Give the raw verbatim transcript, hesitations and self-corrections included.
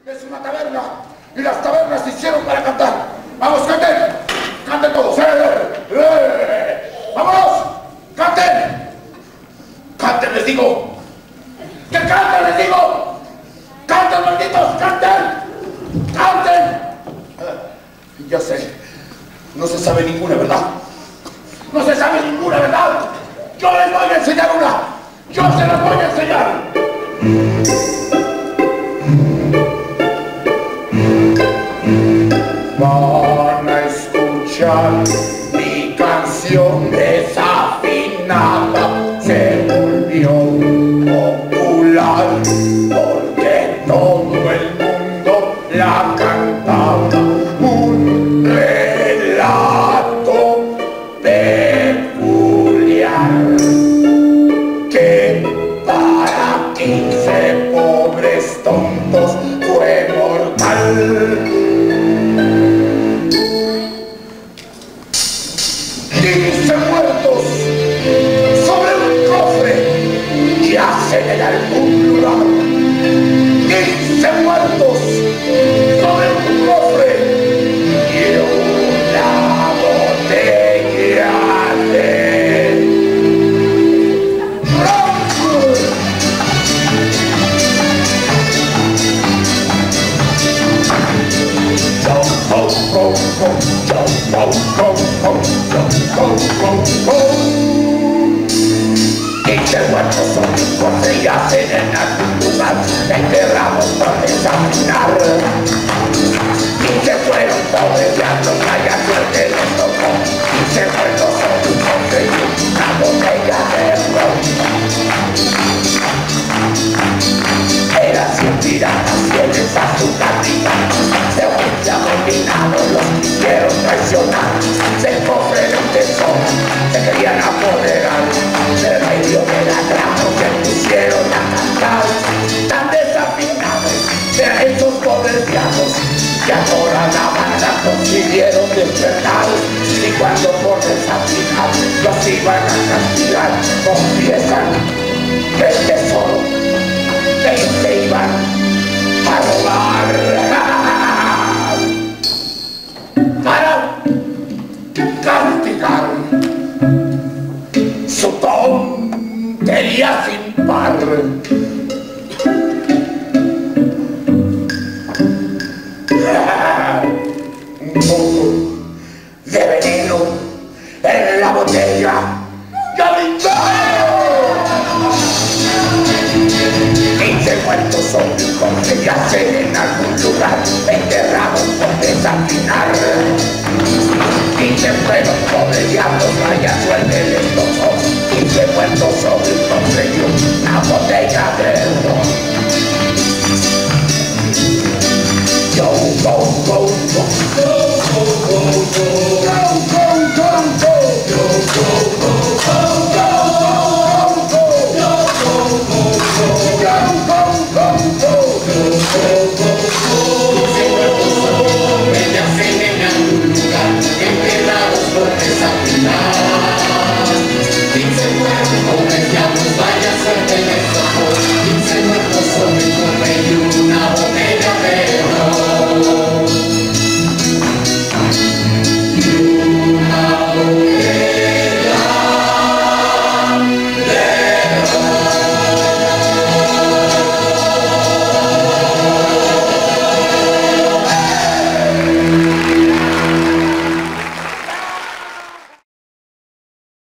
Es una taberna y las tabernas se hicieron para cantar. ¡Vamos, canten! ¡Canten todos! ¡Eh, eh, eh! ¡Vámonos! ¡Canten! ¡Canten, les digo! ¡Que canten, les digo! ¡Canten, malditos! ¡Canten! ¡Canten! Ya sé, no se sabe ninguna, ¿verdad? No se sabe ninguna, ¿verdad? Yo les voy a enseñar una. Yo se las voy a enseñar. Van a escuchar mi canción desafinada. Se volvió popular porque todo el mundo la cantaba. Un relato peculiar que para quince pobres tontos fue mortal. quince muertos sobre un cofre yacen en algún lugar. quince muertos sobre un cofre y una botella de ron. quince muertos son un cofre y yacen en algún lugar, enterrados por desaminar. quince fueron pobres diablos, vaya suerte les tocó. quince muertos son un cofre y una botella de ron. Eran cien piratas fieles a su capitán. Se habían dominado, los quisieron traicionar. El cofre de un tesoro se querían apoderar. En medio de la trama se pusieron a cantar. Tan desafinados de esos pobres diablos que a toda la banda consiguieron despertar. Y cuando por desafinar los iban a castigar, confiesan que el tesoro ellos se iban a robar para castigar su tontería sin par. Un poco de veneno en la botella. ¡Ya quince muertos son un cofre y yacen en algún lugar, enterrados por desafinar. quince fueron pobres diablos, vaya suerte les tocó. quince muertos sobre un cofre y una botella de ron.